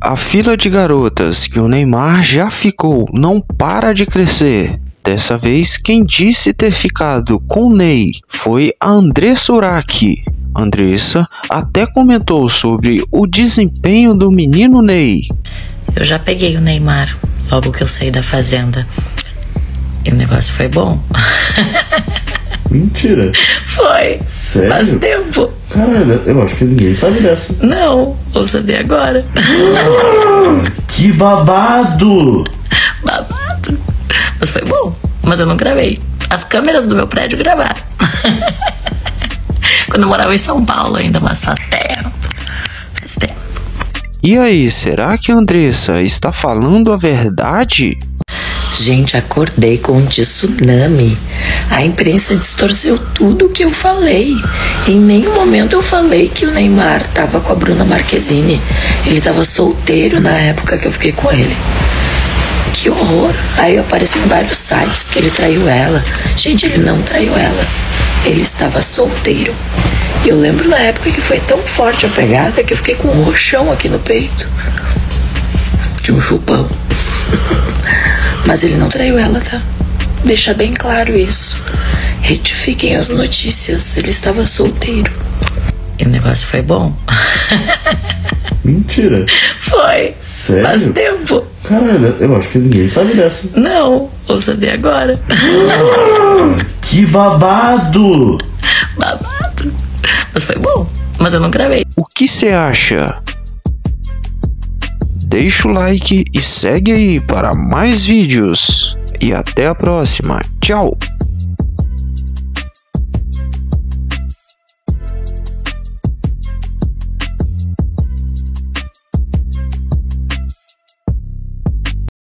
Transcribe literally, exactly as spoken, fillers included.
A fila de garotas que o Neymar já ficou não para de crescer. Dessa vez, quem disse ter ficado com o Ney foi a Andressa Urach. Andressa até comentou sobre o desempenho do menino Ney. Eu já peguei o Neymar logo que eu saí da fazenda. E o negócio foi bom. Mentira. Foi. Sério? Faz tempo. Caralho, eu acho que ninguém sabe dessa. Não, vou saber agora. Ah, que babado! Babado. Mas foi bom. Mas eu não gravei. As câmeras do meu prédio gravaram. Quando eu morava em São Paulo ainda, mas faz tempo. Faz tempo. E aí, será que a Andressa está falando a verdade? Gente, acordei com um tsunami. A imprensa distorceu tudo o que eu falei. Em nenhum momento eu falei que o Neymar tava com a Bruna Marquezine. Ele tava solteiro na época que eu fiquei com ele. Que horror. Aí apareceu em vários sites que ele traiu ela. Gente, ele não traiu ela. Ele estava solteiro. E eu lembro na época que foi tão forte a pegada que eu fiquei com um roxão aqui no peito. De um chupão. Mas ele não traiu ela, tá? Deixa bem claro isso. Retifiquem as notícias. Ele estava solteiro. E o negócio foi bom. Mentira. Foi. Sério? Faz tempo. Caralho, eu acho que ninguém sabe dessa. Não, vou saber agora. Ah, que babado! Babado. Mas foi bom. Mas eu não gravei. O que você acha? Deixa o like e segue aí para mais vídeos. E até a próxima. Tchau!